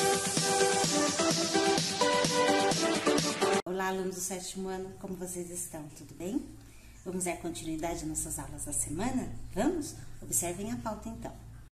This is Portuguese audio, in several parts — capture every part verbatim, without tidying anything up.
Olá, alunos do sétimo ano, como vocês estão? Tudo bem? Vamos dar continuidade às nossas aulas da semana? Vamos? Observem a pauta então.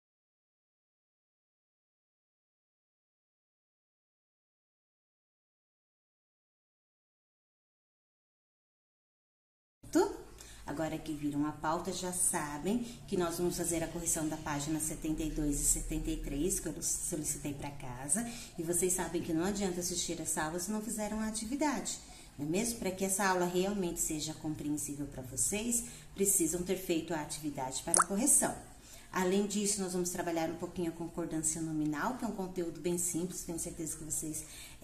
Agora que viram a pauta, já sabem que nós vamos fazer a correção da página setenta e dois e setenta e três, que eu solicitei para casa. E vocês sabem que não adianta assistir essa aula se não fizeram a atividade. Não é mesmo? Para que essa aula realmente seja compreensível para vocês, precisam ter feito a atividade para a correção. Além disso, nós vamos trabalhar um pouquinho a concordância nominal, que é um conteúdo bem simples, tenho certeza que vocês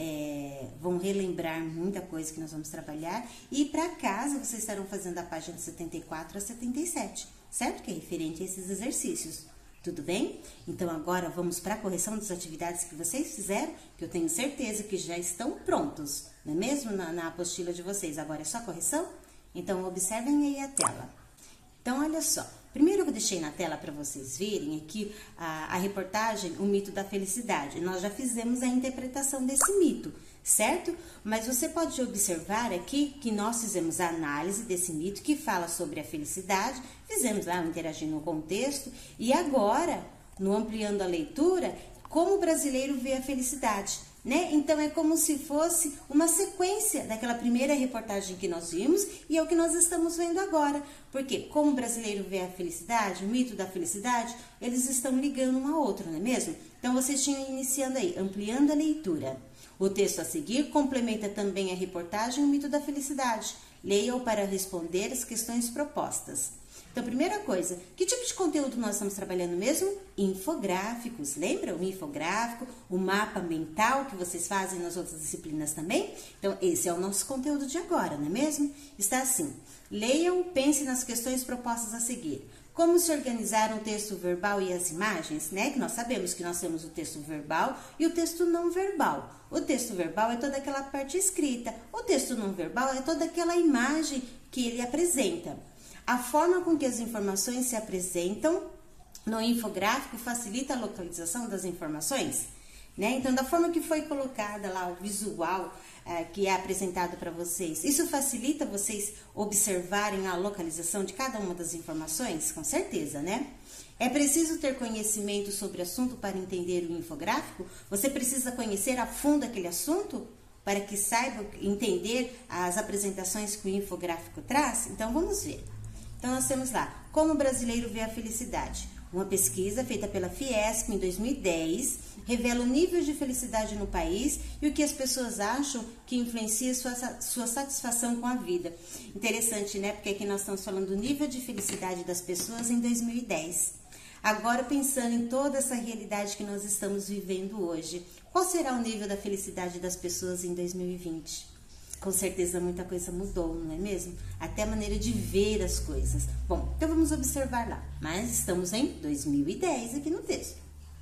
é, vão relembrar muita coisa que nós vamos trabalhar. E para casa, vocês estarão fazendo a página setenta e quatro a setenta e sete, certo? Que é referente a esses exercícios. Tudo bem? Então, agora vamos para a correção das atividades que vocês fizeram, que eu tenho certeza que já estão prontos, não é mesmo? Na, na apostila de vocês. Agora é só correção? Então, observem aí a tela. Então, olha só. Primeiro eu deixei na tela para vocês verem aqui a, a reportagem, o mito da felicidade. Nós já fizemos a interpretação desse mito, certo? Mas você pode observar aqui que nós fizemos a análise desse mito que fala sobre a felicidade, fizemos lá o interagir no contexto e agora, no ampliando a leitura, como o brasileiro vê a felicidade, né? Então é como se fosse uma sequência daquela primeira reportagem que nós vimos e é o que nós estamos vendo agora. Porque como o brasileiro vê a felicidade, o mito da felicidade, eles estão ligando um ao outro, não é mesmo? Então vocês tinham iniciando aí, ampliando a leitura. O texto a seguir complementa também a reportagem, o mito da felicidade. Leia-o para responder as questões propostas. Então, primeira coisa, que tipo de conteúdo nós estamos trabalhando mesmo? Infográficos, lembra? O infográfico, o mapa mental que vocês fazem nas outras disciplinas também? Então, esse é o nosso conteúdo de agora, não é mesmo? Está assim, leiam, pense nas questões propostas a seguir. Como se organizar um texto verbal e as imagens, né? Que nós sabemos que nós temos o texto verbal e o texto não verbal. O texto verbal é toda aquela parte escrita, o texto não verbal é toda aquela imagem que ele apresenta. A forma com que as informações se apresentam no infográfico facilita a localização das informações, né? Então, da forma que foi colocada lá o visual é, que é apresentado para vocês, isso facilita vocês observarem a localização de cada uma das informações? Com certeza, né? É preciso ter conhecimento sobre o assunto para entender o infográfico? Você precisa conhecer a fundo aquele assunto para que saiba entender as apresentações que o infográfico traz? Então, vamos ver. Então, nós temos lá, como o brasileiro vê a felicidade. Uma pesquisa feita pela Fiesp em dois mil e dez revela o nível de felicidade no país e o que as pessoas acham que influencia sua, sua satisfação com a vida. Interessante, né? Porque aqui nós estamos falando do nível de felicidade das pessoas em dois mil e dez. Agora, pensando em toda essa realidade que nós estamos vivendo hoje, qual será o nível da felicidade das pessoas em dois mil e vinte? Com certeza muita coisa mudou, não é mesmo? Até a maneira de ver as coisas. Bom, então vamos observar lá. Mas estamos em dois mil e dez aqui no texto.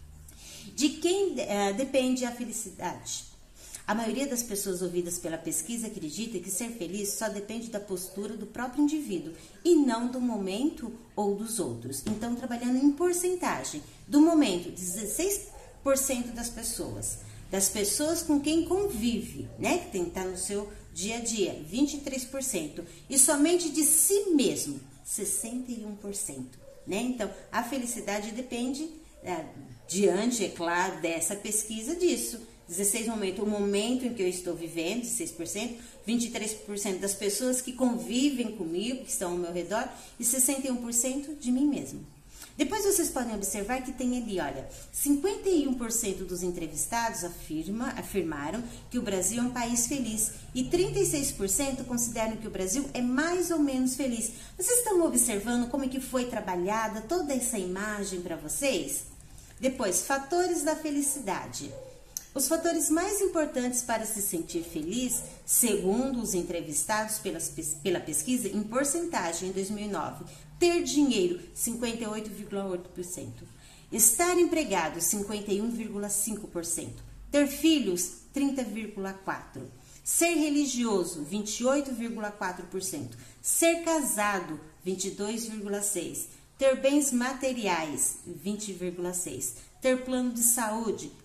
De quem uh, depende a felicidade? A maioria das pessoas ouvidas pela pesquisa acredita que ser feliz só depende da postura do próprio indivíduo e não do momento ou dos outros. Então, trabalhando em porcentagem, do momento, dezesseis por cento das pessoas. Das pessoas com quem convive, né? Que tem que estar no seu dia a dia, vinte e três por cento. E somente de si mesmo, sessenta e um por cento, né? Então, a felicidade depende, é, diante, é claro, dessa pesquisa disso. dezesseis por cento momento, o momento em que eu estou vivendo, dezesseis por cento, vinte e três por cento das pessoas que convivem comigo, que estão ao meu redor, e sessenta e um por cento de mim mesmo. Depois vocês podem observar que tem ali, olha, cinquenta e um por cento dos entrevistados afirma, afirmaram que o Brasil é um país feliz e trinta e seis por cento consideram que o Brasil é mais ou menos feliz. Vocês estão observando como é que foi trabalhada toda essa imagem para vocês? Depois, fatores da felicidade. Os fatores mais importantes para se sentir feliz, segundo os entrevistados pelas, pela pesquisa em porcentagem em dois mil e nove, ter dinheiro, cinquenta e oito vírgula oito por cento, estar empregado, cinquenta e um vírgula cinco por cento, ter filhos, trinta vírgula quatro por cento, ser religioso, vinte e oito vírgula quatro por cento, ser casado, vinte e dois vírgula seis por cento, ter bens materiais, vinte vírgula seis por cento, ter plano de saúde,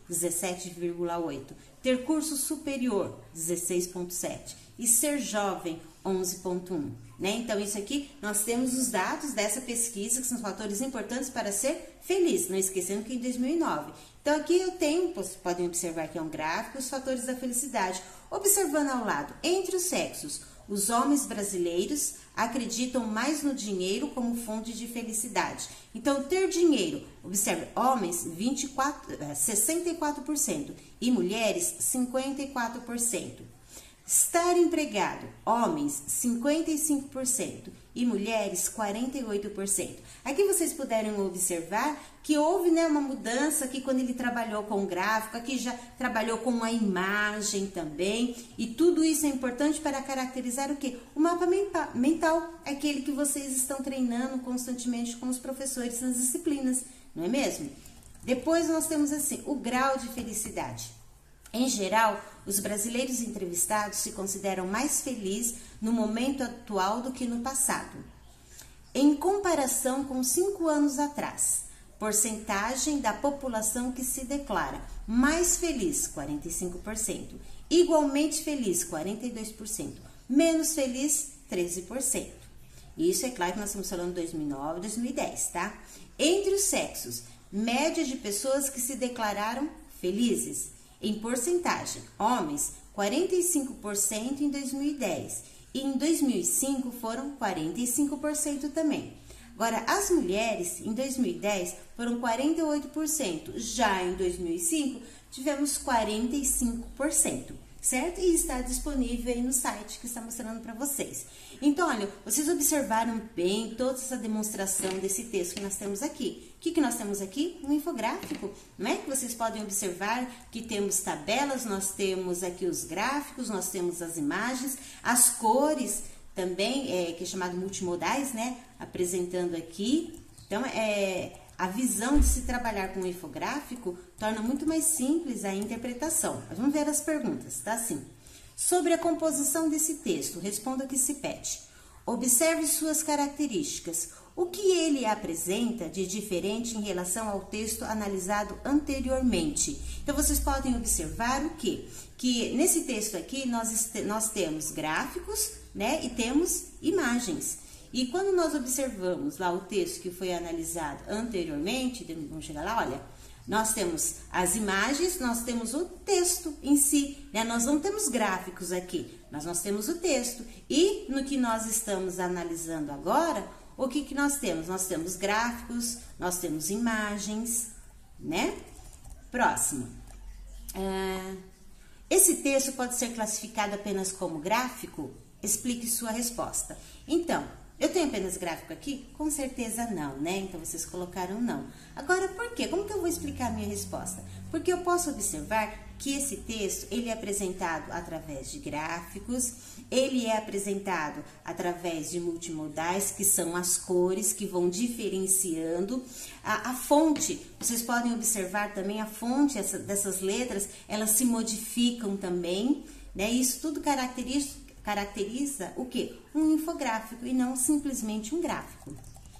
dezessete vírgula oito. Ter curso superior, dezesseis vírgula sete. E ser jovem, onze vírgula um. Né? Então, isso aqui, nós temos os dados dessa pesquisa, que são fatores importantes para ser feliz. Não esquecendo que em dois mil e nove. Então, aqui eu tenho, vocês podem observar que é um gráfico, os fatores da felicidade. Observando ao lado, entre os sexos, os homens brasileiros acreditam mais no dinheiro como fonte de felicidade. Então, ter dinheiro, observe, homens vinte e quatro, sessenta e quatro por cento e mulheres cinquenta e quatro por cento. Estar empregado, homens cinquenta e cinco por cento e mulheres quarenta e oito por cento. Aqui vocês puderam observar que houve, né, uma mudança aqui quando ele trabalhou com o gráfico, aqui já trabalhou com a imagem também, e tudo isso é importante para caracterizar o quê? O mapa mental, aquele que vocês estão treinando constantemente com os professores nas disciplinas, não é mesmo? Depois nós temos assim, o grau de felicidade. Em geral, os brasileiros entrevistados se consideram mais felizes no momento atual do que no passado. Em comparação com cinco anos atrás, porcentagem da população que se declara mais feliz, quarenta e cinco por cento, igualmente feliz, quarenta e dois por cento, menos feliz, treze por cento. Isso é claro que nós estamos falando de dois mil e nove, dois mil e dez, tá? Entre os sexos, média de pessoas que se declararam felizes. Em porcentagem, homens, quarenta e cinco por cento em dois mil e dez e em dois mil e cinco foram quarenta e cinco por cento também. Agora, as mulheres, em dois mil e dez, foram quarenta e oito por cento, já em dois mil e cinco tivemos quarenta e cinco por cento, certo? E está disponível aí no site que está mostrando para vocês. Então, olha, vocês observaram bem toda essa demonstração desse texto que nós temos aqui. O que, que nós temos aqui? Um infográfico, não é? Que vocês podem observar que temos tabelas, nós temos aqui os gráficos, nós temos as imagens, as cores também, é, que é chamado multimodais, né? Apresentando aqui. Então, é, a visão de se trabalhar com o infográfico torna muito mais simples a interpretação. Mas vamos ver as perguntas, tá? Assim, sobre a composição desse texto, responda o que se pede. Observe suas características. O que ele apresenta de diferente em relação ao texto analisado anteriormente? Então, vocês podem observar o quê? Que nesse texto aqui, nós, nós temos gráficos, né? E temos imagens. E quando nós observamos lá o texto que foi analisado anteriormente, vamos chegar lá, olha, nós temos as imagens, nós temos o texto em si, né? Nós não temos gráficos aqui, mas nós temos o texto. E no que nós estamos analisando agora, o que que nós temos? Nós temos gráficos, nós temos imagens, né? Próximo. Ah, esse texto pode ser classificado apenas como gráfico? Explique sua resposta. Então, eu tenho apenas gráfico aqui? Com certeza não, né? Então, vocês colocaram não. Agora, por quê? Como que eu vou explicar a minha resposta? Porque eu posso observar que esse texto, ele é apresentado através de gráficos, ele é apresentado através de multimodais, que são as cores que vão diferenciando. A, a fonte, vocês podem observar também a fonte essa, dessas letras, elas se modificam também, né? Isso tudo caracteriza caracteriza o quê? Um infográfico e não simplesmente um gráfico.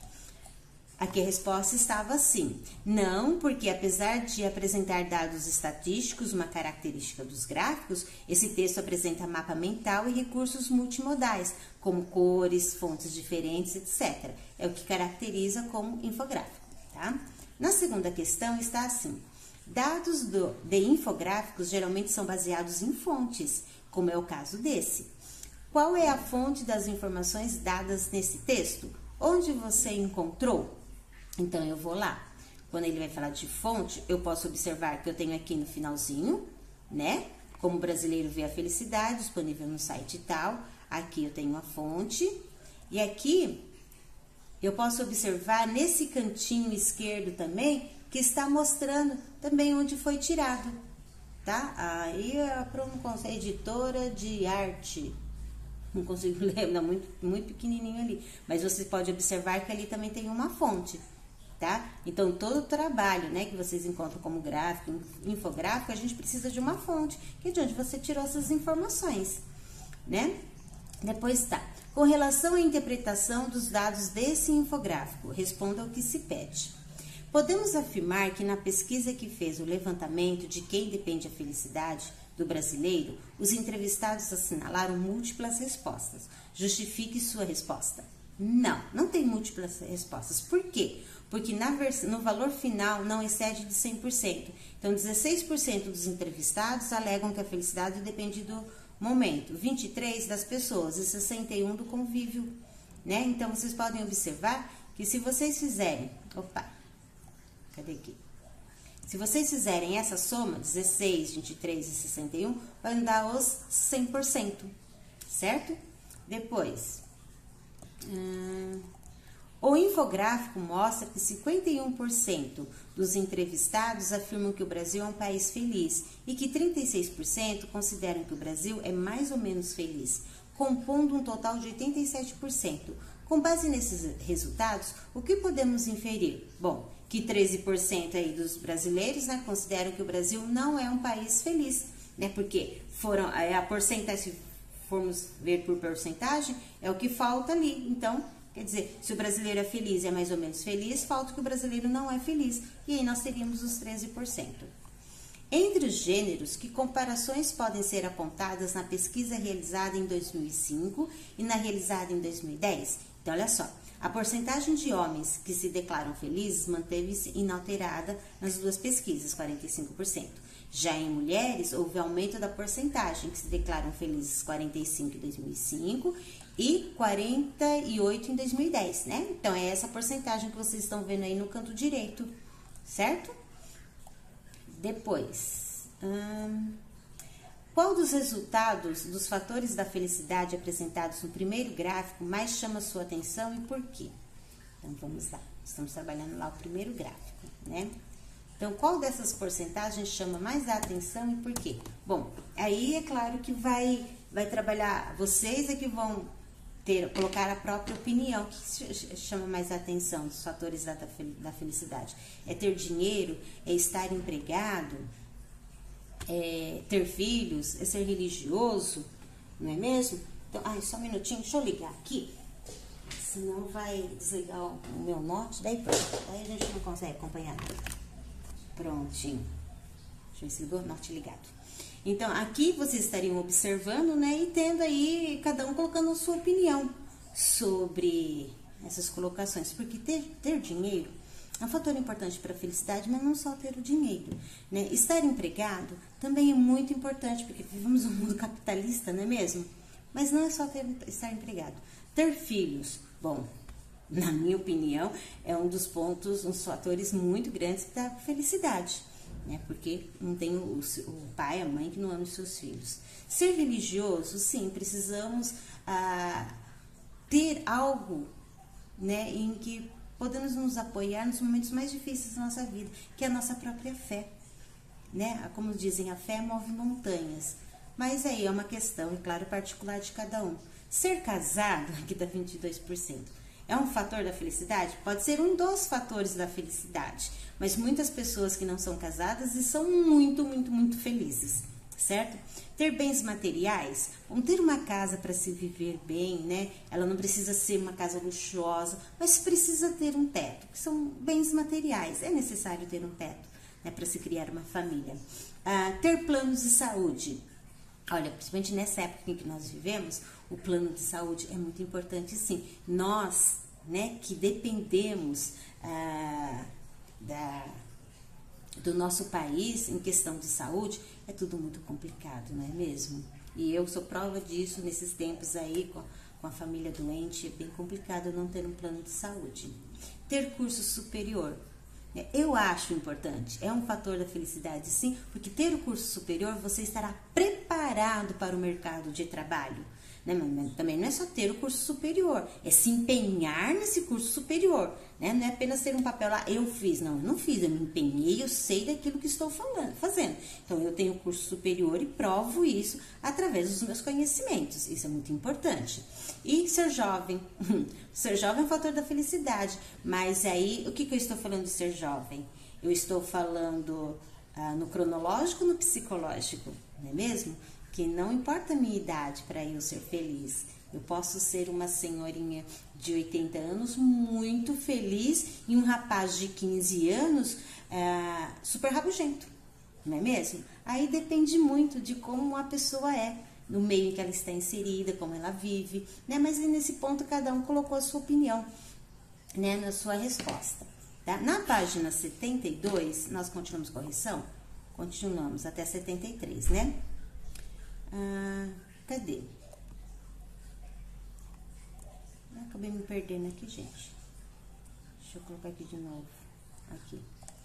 Aqui a resposta estava assim. Não, porque apesar de apresentar dados estatísticos, uma característica dos gráficos, esse texto apresenta mapa mental e recursos multimodais, como cores, fontes diferentes, etcétera. É o que caracteriza como infográfico, tá? Na segunda questão está assim. Dados do, de infográficos geralmente são baseados em fontes, como é o caso desse. Qual é a fonte das informações dadas nesse texto? Onde você encontrou? Então, eu vou lá. Quando ele vai falar de fonte, eu posso observar que eu tenho aqui no finalzinho, né? Como o brasileiro vê a felicidade, disponível no site e tal. Aqui eu tenho a fonte. E aqui, eu posso observar nesse cantinho esquerdo também, que está mostrando também onde foi tirado, tá? Aí, a pronúncia, editora de arte. Não consigo ler, muito, muito pequenininho ali. Mas você pode observar que ali também tem uma fonte, tá? Então, todo o trabalho, né, que vocês encontram como gráfico, infográfico, a gente precisa de uma fonte, que é de onde você tirou essas informações, né? Depois tá. Com relação à interpretação dos dados desse infográfico, responda ao que se pede. Podemos afirmar que na pesquisa que fez o levantamento de quem depende a felicidade do brasileiro, os entrevistados assinalaram múltiplas respostas. Justifique sua resposta. Não, não tem múltiplas respostas. Por quê? Porque na vers- no valor final não excede de cem por cento. Então, dezesseis por cento dos entrevistados alegam que a felicidade depende do momento, vinte e três por cento das pessoas e sessenta e um por cento do convívio, né? Então, vocês podem observar que se vocês fizerem... Opa, cadê aqui? Se vocês fizerem essa soma, dezesseis, vinte e três e sessenta e um, vai dar os cem por cento, certo? Depois, hum, o infográfico mostra que cinquenta e um por cento dos entrevistados afirmam que o Brasil é um país feliz e que trinta e seis por cento consideram que o Brasil é mais ou menos feliz, compondo um total de oitenta e sete por cento. Com base nesses resultados, o que podemos inferir? Bom, que treze por cento aí dos brasileiros, né, consideram que o Brasil não é um país feliz, né, porque foram, a porcentagem, se formos ver por porcentagem, é o que falta ali. Então, quer dizer, se o brasileiro é feliz e é mais ou menos feliz, falta que o brasileiro não é feliz. E aí nós teríamos os treze por cento. Entre os gêneros, que comparações podem ser apontadas na pesquisa realizada em dois mil e cinco e na realizada em dois mil e dez? Então, olha só. A porcentagem de homens que se declaram felizes manteve-se inalterada nas duas pesquisas, quarenta e cinco por cento. Já em mulheres, houve aumento da porcentagem que se declaram felizes, quarenta e cinco por cento em dois mil e cinco e quarenta e oito por cento em dois mil e dez, né? Então, é essa porcentagem que vocês estão vendo aí no canto direito, certo? Depois, hum, qual dos resultados dos fatores da felicidade apresentados no primeiro gráfico mais chama sua atenção e por quê? Então, vamos lá. Estamos trabalhando lá o primeiro gráfico, né? Então, qual dessas porcentagens chama mais a atenção e por quê? Bom, aí é claro que vai, vai trabalhar, vocês é que vão ter, colocar a própria opinião. O que chama mais a atenção dos fatores da, da felicidade? É ter dinheiro? É estar empregado? É ter filhos? É ser religioso? Não é mesmo? Então, ai, só um minutinho, deixa eu ligar aqui. Senão vai desligar o, o meu note, daí pronto. Daí a gente não consegue acompanhar nada. Prontinho. Deixa eu ver se ligou, note ligado. Então, aqui vocês estariam observando, né, e tendo aí, cada um colocando a sua opinião sobre essas colocações. Porque ter, ter dinheiro é um fator importante para a felicidade, mas não só ter o dinheiro, né? Estar empregado também é muito importante, porque vivemos um mundo capitalista, não é mesmo? Mas não é só ter, estar empregado. Ter filhos, bom, na minha opinião, é um dos pontos, uns fatores muito grandes da felicidade, né? Porque não tem o, o pai, a mãe que não ama os seus filhos. Ser religioso, sim, precisamos ah, ter algo, né, em que podemos nos apoiar nos momentos mais difíceis da nossa vida, que é a nossa própria fé, né? Como dizem, a fé move montanhas. Mas aí é uma questão, é claro, particular de cada um. Ser casado, aqui dá vinte e dois por cento. É um fator da felicidade? Pode ser um dos fatores da felicidade, mas muitas pessoas que não são casadas e são muito, muito, muito felizes, certo? Ter bens materiais, vamos ter uma casa para se viver bem, né? Ela não precisa ser uma casa luxuosa, mas precisa ter um teto, que são bens materiais. É necessário ter um teto, né, para se criar uma família. Ah, ter planos de saúde. Olha, principalmente nessa época em que nós vivemos, o plano de saúde é muito importante, sim. Nós, né, que dependemos ah, da, do nosso país em questão de saúde, é tudo muito complicado, não é mesmo? E eu sou prova disso nesses tempos aí, com, com a família doente, é bem complicado não ter um plano de saúde. Ter curso superior. Eu acho importante, é um fator da felicidade, sim, porque ter o curso superior, você estará preparado para o mercado de trabalho, né? Mas também não é só ter o curso superior, é se empenhar nesse curso superior, né? Não é apenas ter um papel lá, eu fiz, não, eu não fiz, eu me empenhei, eu sei daquilo que estou falando, fazendo. Então, eu tenho o curso superior e provo isso através dos meus conhecimentos, isso é muito importante. E ser jovem, ser jovem é um fator da felicidade, mas aí, o que, que eu estou falando de ser jovem? Eu estou falando ah, no cronológico ou no psicológico, não é mesmo? que não importa a minha idade para eu ser feliz. Eu posso ser uma senhorinha de oitenta anos muito feliz e um rapaz de quinze anos é, super rabugento, não é mesmo? Aí depende muito de como a pessoa é, no meio em que ela está inserida, como ela vive, né? Mas nesse ponto cada um colocou a sua opinião, né, na sua resposta. Tá? Na página setenta e dois, nós continuamos correção? Continuamos até setenta e três, né? Ah, cadê? Acabei me perdendo aqui, gente. Deixa eu colocar aqui de novo. Aqui.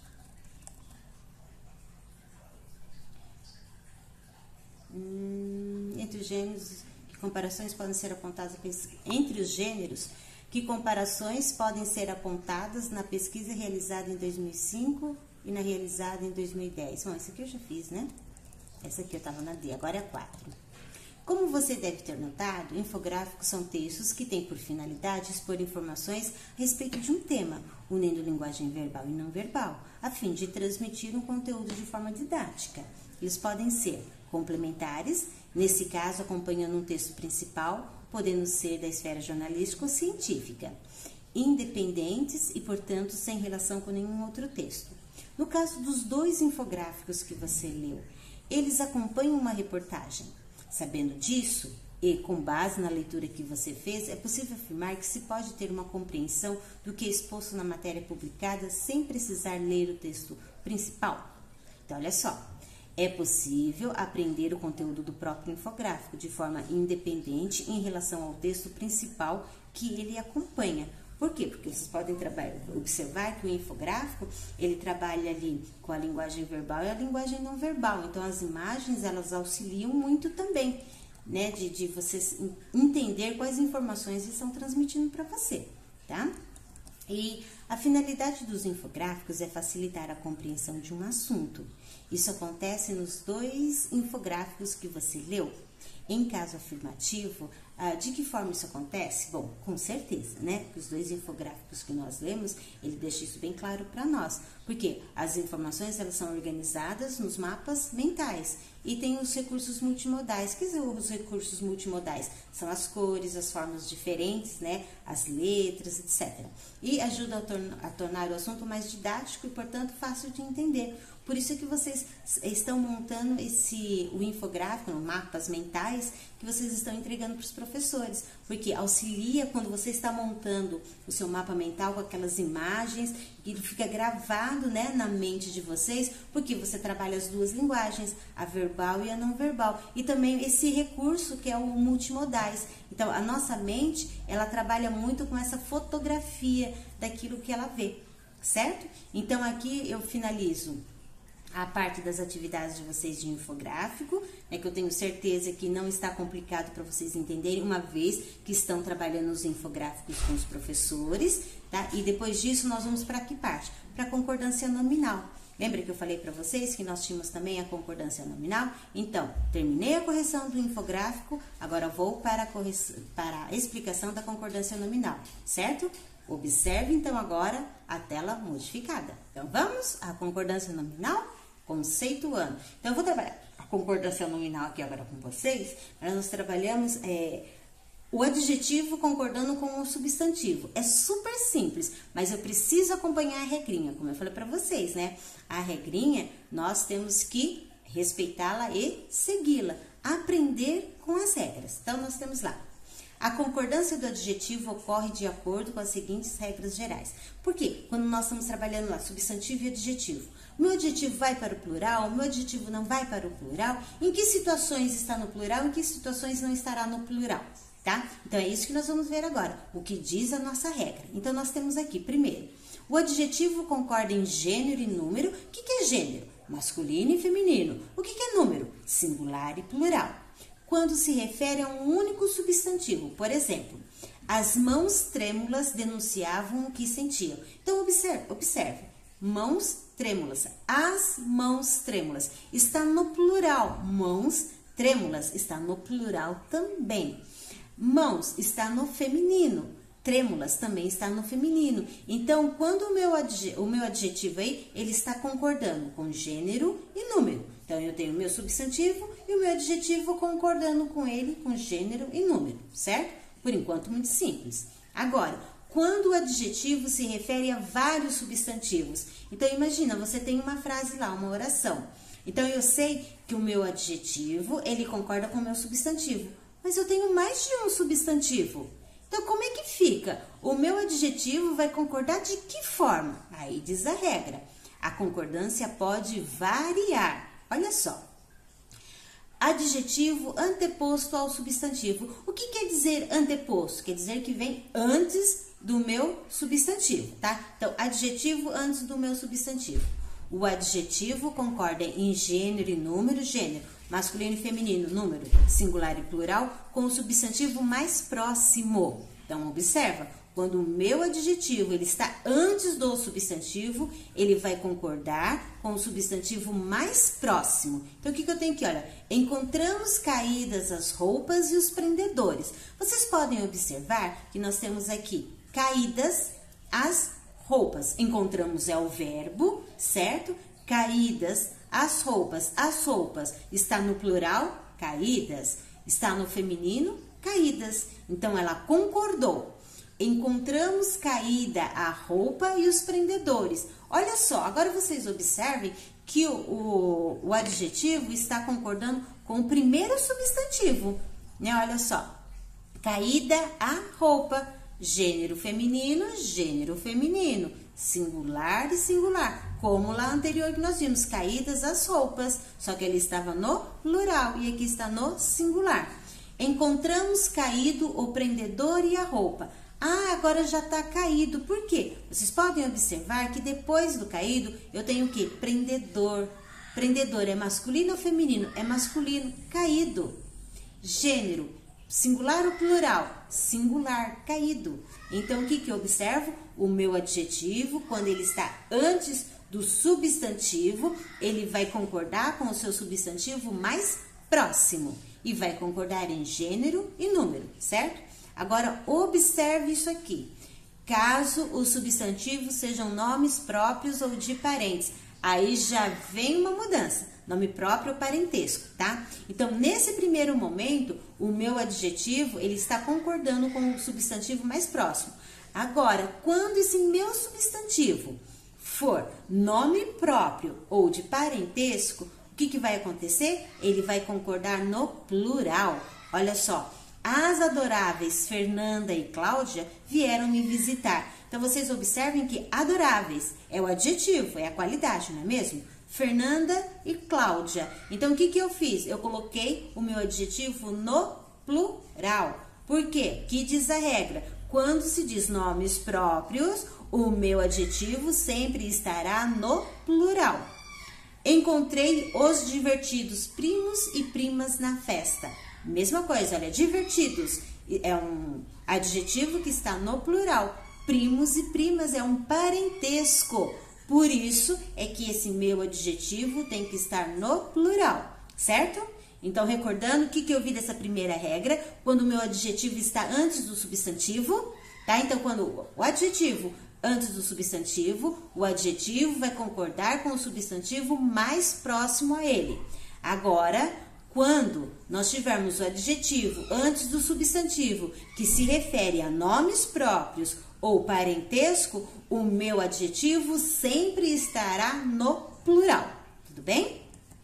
Hum, entre os gêneros, que comparações podem ser apontadas entre os gêneros, que comparações podem ser apontadas na pesquisa realizada em dois mil e cinco e na realizada em dois mil e dez. Bom, essa aqui eu já fiz, né? Essa aqui eu tava na D, agora é a quatro. Como você deve ter notado, infográficos são textos que têm por finalidade expor informações a respeito de um tema, unindo linguagem verbal e não verbal, a fim de transmitir um conteúdo de forma didática. Eles podem ser complementares, nesse caso acompanhando um texto principal, podendo ser da esfera jornalística ou científica, independentes e, portanto, sem relação com nenhum outro texto. No caso dos dois infográficos que você leu, eles acompanham uma reportagem. Sabendo disso, e com base na leitura que você fez, é possível afirmar que se pode ter uma compreensão do que é exposto na matéria publicada sem precisar ler o texto principal. Então, olha só. É possível aprender o conteúdo do próprio infográfico de forma independente em relação ao texto principal que ele acompanha. Por quê? Porque vocês podem trabalhar, observar que o infográfico, ele trabalha ali com a linguagem verbal e a linguagem não verbal. Então, as imagens, elas auxiliam muito também, né? De, de você entender quais informações estão transmitindo para você, tá? E a finalidade dos infográficos é facilitar a compreensão de um assunto. Isso acontece nos dois infográficos que você leu. Em caso afirmativo, de que forma isso acontece? Bom, com certeza, né? Os dois infográficos que nós lemos, ele deixa isso bem claro para nós. Porque as informações, elas são organizadas nos mapas mentais. E tem os recursos multimodais. O que são os recursos multimodais? São as cores, as formas diferentes, né? As letras, etcétera. E ajuda a, tor- a tornar o assunto mais didático e, portanto, fácil de entender. Por isso é que vocês estão montando esse, o infográfico, mapas mentais, que vocês estão entregando para os professores. Porque auxilia quando você está montando o seu mapa mental com aquelas imagens, que ele fica gravado, né, na mente de vocês, porque você trabalha as duas linguagens, a verbal e a não verbal. E também esse recurso que é o multimodais. Então, a nossa mente, ela trabalha muito com essa fotografia daquilo que ela vê, certo? Então, aqui eu finalizo a parte das atividades de vocês de infográfico, né, que eu tenho certeza que não está complicado para vocês entenderem, uma vez que estão trabalhando os infográficos com os professores, tá? E depois disso nós vamos para que parte? Para a concordância nominal. Lembra que eu falei para vocês que nós tínhamos também a concordância nominal? Então, terminei a correção do infográfico, agora vou para a, correção, para a explicação da concordância nominal, certo? Observe então agora a tela modificada. Então, vamos à concordância nominal? Conceituando. Então, eu vou trabalhar a concordância nominal aqui agora com vocês, mas nós trabalhamos é, o adjetivo concordando com o substantivo. É super simples, mas eu preciso acompanhar a regrinha, como eu falei para vocês, né? A regrinha, nós temos que respeitá-la e segui-la, aprender com as regras. Então, nós temos lá. A concordância do adjetivo ocorre de acordo com as seguintes regras gerais. Por quê? Quando nós estamos trabalhando lá, substantivo e adjetivo. O meu adjetivo vai para o plural, o meu adjetivo não vai para o plural. Em que situações está no plural, em que situações não estará no plural, tá? Então, é isso que nós vamos ver agora, o que diz a nossa regra. Então, nós temos aqui, primeiro, o adjetivo concorda em gênero e número. O que, que é gênero? Masculino e feminino. O que, que é número? Singular e plural. Quando se refere a um único substantivo, por exemplo, as mãos trêmulas denunciavam o que sentiam. Então, observe, observe. Mãos trêmulas. As mãos trêmulas. Está no plural. Mãos trêmulas está no plural também. Mãos está no feminino. Trêmulas também está no feminino. Então, quando o meu, adje, o meu adjetivo aí, ele está concordando com gênero e número. Então, eu tenho o meu substantivo e o meu adjetivo concordando com ele, com gênero e número, certo? Por enquanto, muito simples. Agora, quando o adjetivo se refere a vários substantivos. Então, imagina, você tem uma frase lá, uma oração. Então, eu sei que o meu adjetivo, ele concorda com o meu substantivo. Mas eu tenho mais de um substantivo. Então, como é que fica? O meu adjetivo vai concordar de que forma? Aí diz a regra. A concordância pode variar. Olha só. Adjetivo anteposto ao substantivo. O que quer dizer anteposto? Quer dizer que vem antes do meu substantivo, tá? Então, adjetivo antes do meu substantivo. O adjetivo concorda em gênero e número, gênero, masculino e feminino, número, singular e plural, com o substantivo mais próximo. Então, observa, quando o meu adjetivo ele está antes do substantivo, ele vai concordar com o substantivo mais próximo. Então, o que, que eu tenho aqui? Olha, encontramos caídas as roupas e os prendedores. Vocês podem observar que nós temos aqui caídas as roupas. Encontramos é o verbo, certo? Caídas as roupas. As roupas está no plural, caídas. Está no feminino, caídas. Então, ela concordou. Encontramos caída a roupa e os prendedores. Olha só, agora vocês observem que o, o, o adjetivo está concordando com o primeiro substantivo, né? Olha só, caída a roupa, gênero feminino, gênero feminino, singular e singular, como lá anterior que nós vimos, caídas as roupas, só que ele estava no plural e aqui está no singular. Encontramos caído o prendedor e a roupa. Ah, agora já está caído. Por quê? Vocês podem observar que depois do caído, eu tenho o quê? Prendedor. Prendedor é masculino ou feminino? É masculino, caído. Gênero, singular ou plural? Singular, caído. Então, o que, que eu observo? O meu adjetivo, quando ele está antes do substantivo, ele vai concordar com o seu substantivo mais próximo. E vai concordar em gênero e número, certo? Agora, observe isso aqui. Caso os substantivos sejam nomes próprios ou de parentes, aí já vem uma mudança. Nome próprio ou parentesco, tá? Então, nesse primeiro momento, o meu adjetivo, ele está concordando com o substantivo mais próximo. Agora, quando esse meu substantivo for nome próprio ou de parentesco, o que, que vai acontecer? Ele vai concordar no plural. Olha só. As adoráveis Fernanda e Cláudia vieram me visitar. Então, vocês observem que adoráveis é o adjetivo, é a qualidade, não é mesmo? Fernanda e Cláudia. Então, o que, que eu fiz? Eu coloquei o meu adjetivo no plural. Por quê? Que diz a regra? Quando se diz nomes próprios, o meu adjetivo sempre estará no plural. Encontrei os divertidos primos e primas na festa. Mesma coisa, olha, divertidos é um adjetivo que está no plural. Primos e primas é um parentesco. Por isso é que esse meu adjetivo tem que estar no plural, certo? Então, recordando o que, que eu vi dessa primeira regra, quando o meu adjetivo está antes do substantivo, tá? Então, quando o adjetivo antes do substantivo, o adjetivo vai concordar com o substantivo mais próximo a ele. Agora, quando nós tivermos o adjetivo antes do substantivo, que se refere a nomes próprios ou parentesco, o meu adjetivo sempre estará no plural. Tudo bem?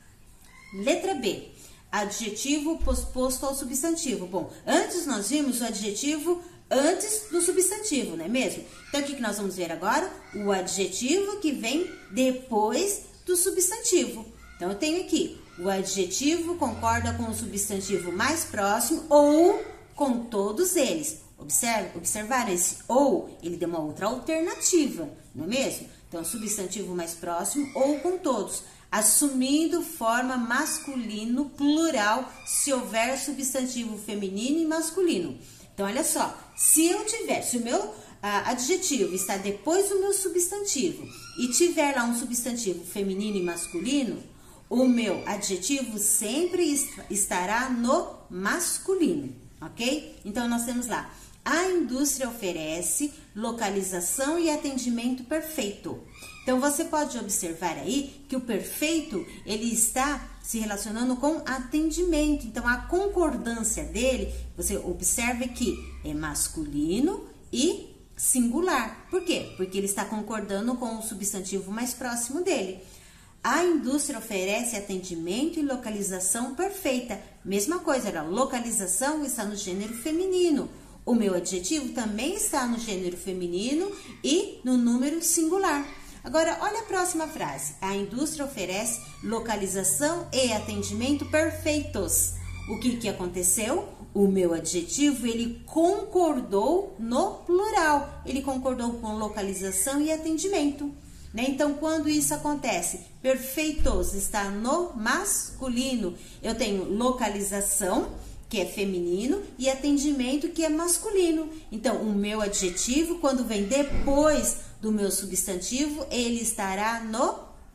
Letra B. Adjetivo posposto ao substantivo. Bom, antes nós vimos o adjetivo antes do substantivo, não é mesmo? Então, o que nós vamos ver agora? O adjetivo que vem depois do substantivo. Então, eu tenho aqui, o adjetivo concorda com o substantivo mais próximo ou com todos eles. Observe, observar esse ou, ele deu uma outra alternativa, não é mesmo? Então, substantivo mais próximo ou com todos, assumindo forma masculino plural se houver substantivo feminino e masculino. Então, olha só, se eu tiver, se o meu ah, adjetivo está depois do meu substantivo e tiver lá um substantivo feminino e masculino, o meu adjetivo sempre estará no masculino, ok? Então, nós temos lá, a indústria oferece localização e atendimento perfeito. Então, você pode observar aí que o perfeito, ele está se relacionando com atendimento. Então, a concordância dele, você observa que é masculino e singular. Por quê? Porque ele está concordando com o substantivo mais próximo dele. A indústria oferece atendimento e localização perfeita. Mesma coisa, a localização está no gênero feminino. O meu adjetivo também está no gênero feminino e no número singular. Agora, olha a próxima frase. A indústria oferece localização e atendimento perfeitos. O que que aconteceu? O meu adjetivo, ele concordou no plural. Ele concordou com localização e atendimento. Né? Então, quando isso acontece, perfeitos está no masculino. Eu tenho localização, que é feminino, e atendimento, que é masculino. Então, o meu adjetivo, quando vem depois do meu substantivo, ele estará no,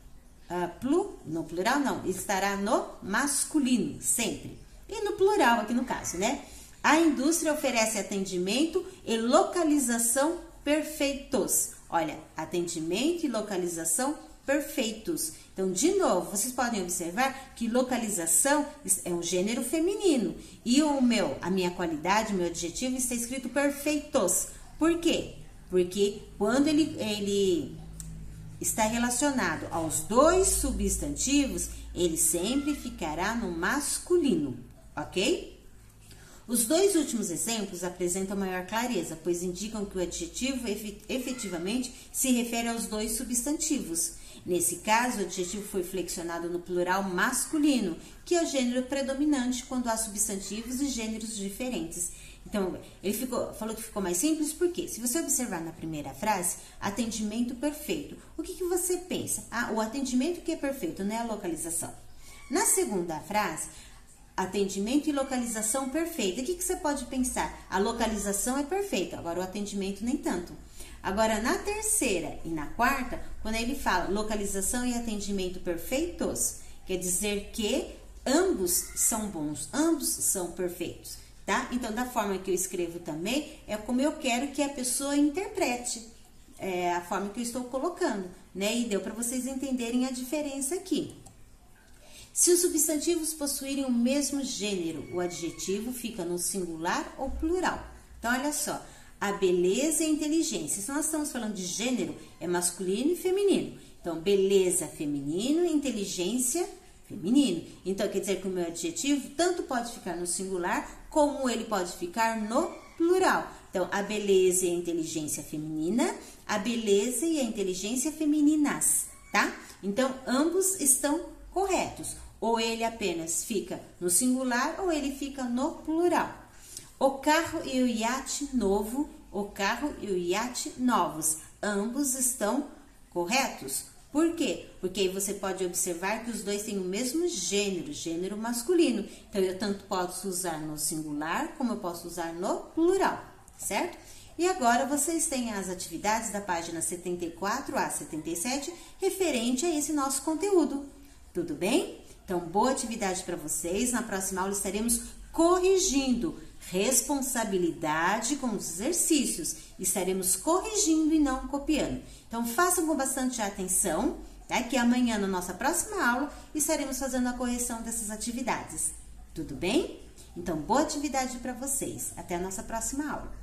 uh, plu, no plural, não, estará no masculino, sempre. E no plural, aqui no caso, né? A indústria oferece atendimento e localização perfeitos. Olha, atendimento e localização perfeitos. Então, de novo, vocês podem observar que localização é um gênero feminino. E o meu, a minha qualidade, o meu adjetivo está escrito perfeitos. Por quê? Porque quando ele, ele está relacionado aos dois substantivos, ele sempre ficará no masculino, ok? Os dois últimos exemplos apresentam maior clareza, pois indicam que o adjetivo efetivamente se refere aos dois substantivos. Nesse caso, o adjetivo foi flexionado no plural masculino, que é o gênero predominante quando há substantivos e gêneros diferentes. Então, ele ficou, falou que ficou mais simples porque, se você observar na primeira frase, atendimento perfeito, o que, que você pensa? Ah, o atendimento que é perfeito, não é a localização. Na segunda frase, atendimento e localização perfeita. O que, que você pode pensar? A localização é perfeita, agora o atendimento nem tanto. Agora, na terceira e na quarta, quando ele fala localização e atendimento perfeitos, quer dizer que ambos são bons, ambos são perfeitos, tá? Então, da forma que eu escrevo também, é como eu quero que a pessoa interprete, é a forma que eu estou colocando, né? E deu para vocês entenderem a diferença aqui. Se os substantivos possuírem o mesmo gênero, o adjetivo fica no singular ou plural. Então, olha só, a beleza e a inteligência. Se nós estamos falando de gênero, é masculino e feminino. Então, beleza feminino, inteligência feminino. Então, quer dizer que o meu adjetivo tanto pode ficar no singular, como ele pode ficar no plural. Então, a beleza e a inteligência feminina, a beleza e a inteligência femininas, tá? Então, ambos estão corretos. Ou ele apenas fica no singular, ou ele fica no plural. O carro e o iate novo, o carro e o iate novos, ambos estão corretos. Por quê? Porque aí você pode observar que os dois têm o mesmo gênero, gênero masculino. Então, eu tanto posso usar no singular, como eu posso usar no plural, certo? E agora, vocês têm as atividades da página setenta e quatro a setenta e sete, referente a esse nosso conteúdo. Tudo bem? Então, boa atividade para vocês. Na próxima aula estaremos corrigindo responsabilidade com os exercícios. Estaremos corrigindo e não copiando. Então, façam com bastante atenção, tá? Que amanhã, na nossa próxima aula, estaremos fazendo a correção dessas atividades. Tudo bem? Então, boa atividade para vocês. Até a nossa próxima aula.